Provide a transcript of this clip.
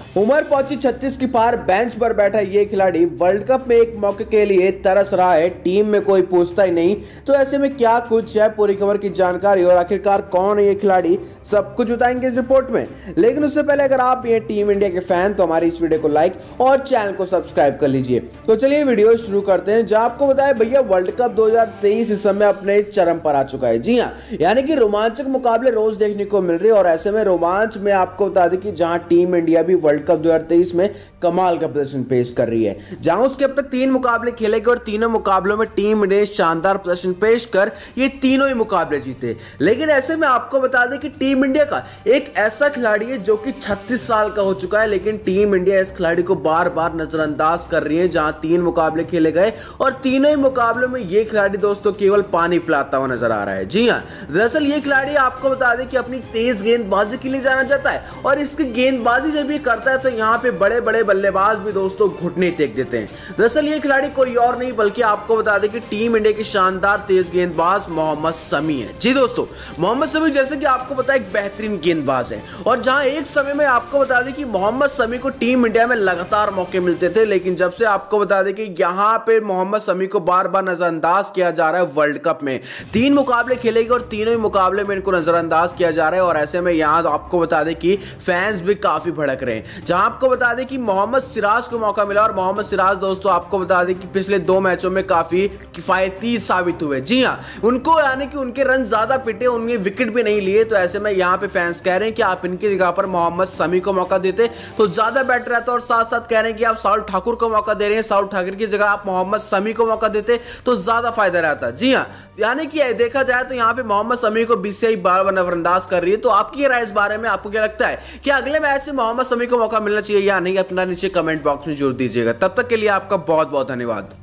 उम्र पहुंची 36 की पार, बेंच पर बैठा ये खिलाड़ी वर्ल्ड कप में एक मौके के लिए तरस रहा है। टीम में कोई पूछता ही नहीं, तो ऐसे में क्या कुछ है, पूरी खबर की जानकारी और आखिरकार कौन है ये खिलाड़ी, सब कुछ बताएंगे इस रिपोर्ट में। लेकिन उससे पहले अगर आप ये टीम इंडिया के फैन तो हमारी इस वीडियो को लाइक और चैनल को सब्सक्राइब कर लीजिए। तो चलिए वीडियो शुरू करते हैं। जहां आपको बताया भैया वर्ल्ड कप 2023 इस समय अपने चरम पर आ चुका है। जी हाँ, यानी कि रोमांचक मुकाबले रोज देखने को मिल रहे हैं और ऐसे में रोमांच में आपको बता दें कि जहां टीम इंडिया भी वर्ल्ड कप 2023 में कमाल का प्रदर्शन पेश कर रही है, जहां उसके अब तक 3 मुकाबले खेले गए और तीनों मुकाबलों में टीम ने शानदार प्रदर्शन पेश कर ये तीनों ही मुकाबले जीते। लेकिन ऐसे में आपको बता दें कि टीम इंडिया का एक ऐसा खिलाड़ी है जो कि 36 साल का हो चुका है, लेकिन टीम इंडिया इस खिलाड़ी को बार बार नजरअंदाज कर रही है। जहां 3 मुकाबले खेले गए और तीनों ही मुकाबलों में ये खिलाड़ी दोस्तों केवल पानी पिलाता हुआ नजर आ रहा है। जी हां, दरअसल ये खिलाड़ी आपको बता दें कि अपनी तेज गेंदबाजी के लिए जाना जाता है और इसकी गेंदबाजी जब ये करता है तो यहां पे बड़े बड़े बल्लेबाज भी दोस्तों घुटने टेक देते हैं। दरअसल ये खिलाड़ी कोई और नहीं बल्कि आपको बता दें कि टीम इंडिया की शानदार तेज गेंदबाज मोहम्मद शमी है। जी दोस्तों, मोहम्मद शमी जैसे कि आपको पता है एक बेहतरीन गेंदबाज है और जहां एक समय में आपको बता दें कि मोहम्मद शमी को टीम इंडिया में लगातार मौके मिलते थे, लेकिन जब से आपको बता दें कि यहां पे मोहम्मद शमी को बार बार नजरअंदाज किया जा रहा है। वर्ल्ड कप में 3 मुकाबले खेले गए और तीनों ही मुकाबले में इनको नजरअंदाज किया जा रहा है और ऐसे में यहां आपको बता दें कि फैंस भी काफी भड़क रहे हैं। जहां आपको बता दें कि मोहम्मद सिराज को मौका मिला और मोहम्मद सिराज दोस्तों आपको बता दें कि पिछले 2 मैचों में काफी किफायती साबित हुए। जी हां, उनको यानी कि उनके रन ज्यादा पिटे, उन्हें विकेट भी नहीं लिए, तो ऐसे में यहां पे फैंस कह रहे हैं कि आप इनकी जगह पर मोहम्मद शमी को मौका देते तो ज्यादा बेटर रहता और साथ साथ कह रहे हैं कि आप साउल ठाकुर को मौका दे रहे हैं, साउल ठाकुर की जगह आप मोहम्मद शमी को मौका देते तो ज्यादा फायदा रहता। जी हां, यानी कि देखा जाए तो यहां पे मोहम्मद शमी को बीसीसीआई बार बार नजरअंदाज कर रही है। तो आपकी राय इस बारे में, आपको क्या लगता है कि अगले मैच में मोहम्मद शमी को मौका मिलना चाहिए या नहीं, अपना नीचे कमेंट बॉक्स में जरूर दीजिएगा। तब तक के लिए आपका बहुत बहुत धन्यवाद।